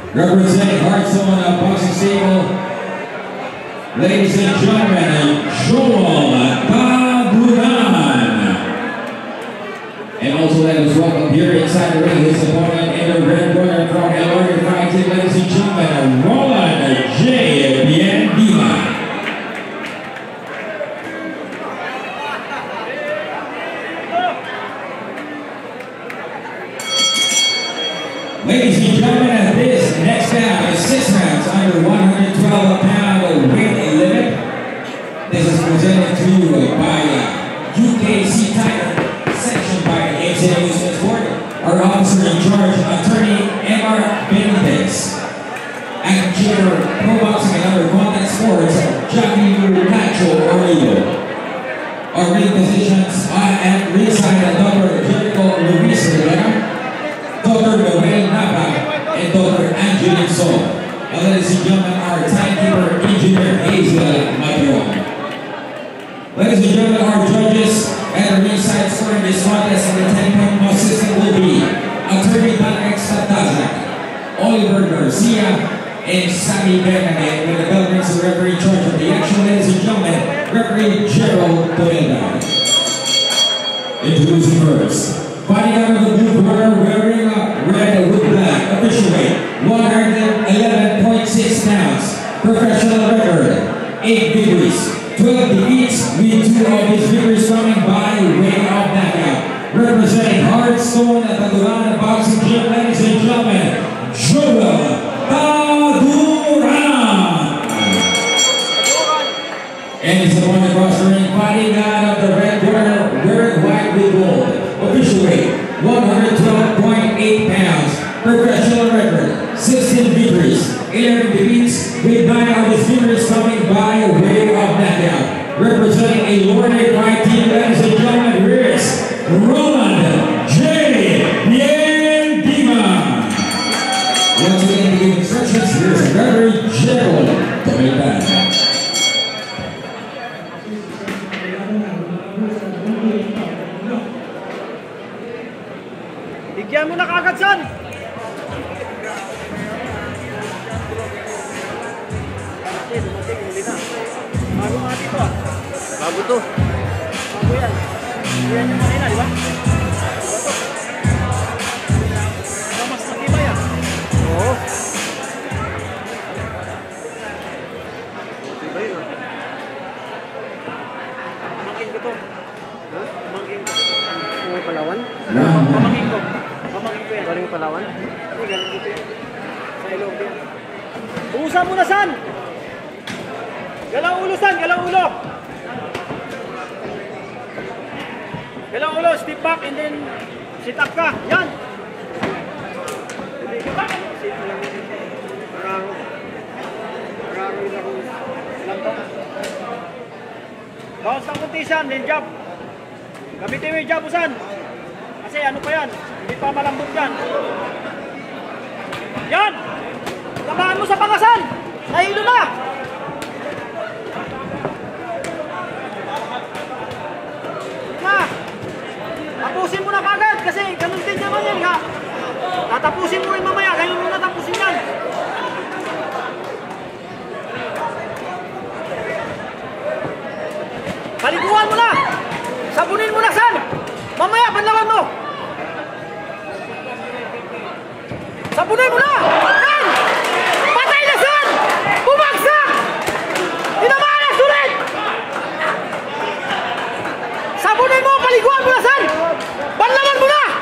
Representing Hearthstone Boxing Stable, ladies and gentlemen, Roland, Taduran. And also let us welcome here inside the ring his opponent in the red corner from Elorde fighting, ladies and gentlemen, Roland J. Biendima. Ladies and gentlemen, this next bout is 6 rounds under 112-pound weight limit. This is presented to you by UKC Tiger Annihilation by the Board. Our officer in charge, attorney Biendima, actor, pro boxing and other contact sports, Roland. Our ring positions at ringside Dr. Luis, Dr. Noel Napa, and Dr. Angelin Sol. Ladies and gentlemen, our timekeeper, Engineer Hazel Mayon. Ladies and gentlemen, our judges at the ringside scoring this contest in the 10-point system will be attorney Taduran, Oliver Garcia, and Sammy Paranaque, with the bell rings the referee in charge of the action. Ladies and gentlemen, referee Gerald Roland. Introducing first. Fighting out of the blue corner, wearing red with black, official weight, 111.6 pounds, professional record, 8 victories, 12 defeats, with 2 of his victories coming by way of knockout. Representing Hearthstone at Taduran Boxing Gym, ladies and gentlemen, Taduran. And his opponent across the ring, fighting out of the red corner, wearing white with gold. Official weight, 112.8 pounds. Professional record, 16 victories, 11 defeats, with 9 of his victories coming by way of knockout. Representing Elorde fight team, ladies and gentlemen, here is Roland J. Biendima. Once again, to give instructions, here's Referee Gerald Roland. Bigyan mo na kagad, son! Dumating, huli na. Bago nga dito, ah. Bago to. Bago yan. Yan yung Manila, di ba? Bago. Mas matibay, ah. Oo. Matibay, ah. Pamangkin ko to. Ha? Pamangkin ko. May Palawan? Pamangkin ko. Pamangkin ko yan. Galing Palawan? Hindi, galing dito yan. Sa Elorde yan. Buusan mo na, san! Galang ulo, san! Galang ulo! Galang ulo, step back and then sit up ka. Yan! Sit back! Sit mo lang. Marami lang to. Bounce ng kunti, san, then jab. Gamitin mo yung jab, san. Kasi ano pa yan? Hindi pa malambot yan. Yan! Tamaan mo sa pangasan! Nahilo na! Na! Tapusin mo na kagad kasi ganun din naman yan ha. Tatapusin mo rin mamaya, ganun mo na tapusin yan. Paliguan mo na! Sabunin mo na, san! Mamaya, banlawan mo! Sabunin mo na! Yan! Patay na, san! Bumagsak! Tinamaan na, sulit! Sabunin mo, paliguan mo na, san! Banlawan mo na!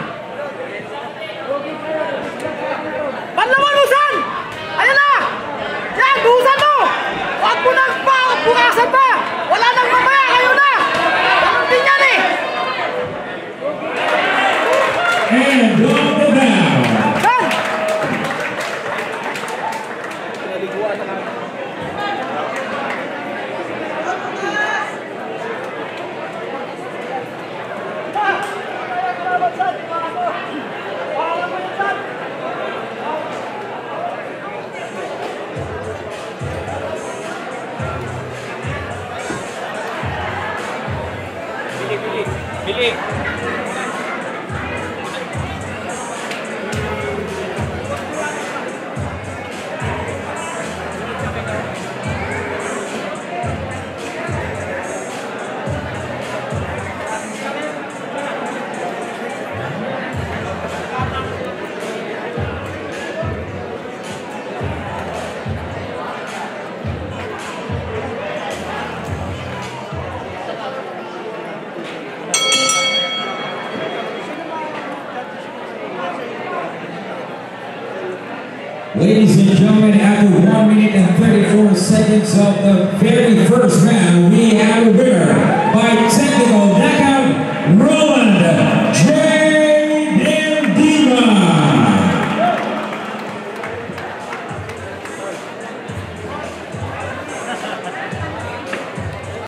Banlawan mo, san! Ayan na! Yan, buhusan mo! Huwag mo nang pa! Huwag bukasan pa! Wala nang mamaya! Kayo na! Ganun din yan eh! And on the down. Ladies and gentlemen, after 1 minute and 34 seconds of the very first round, we have a winner by technical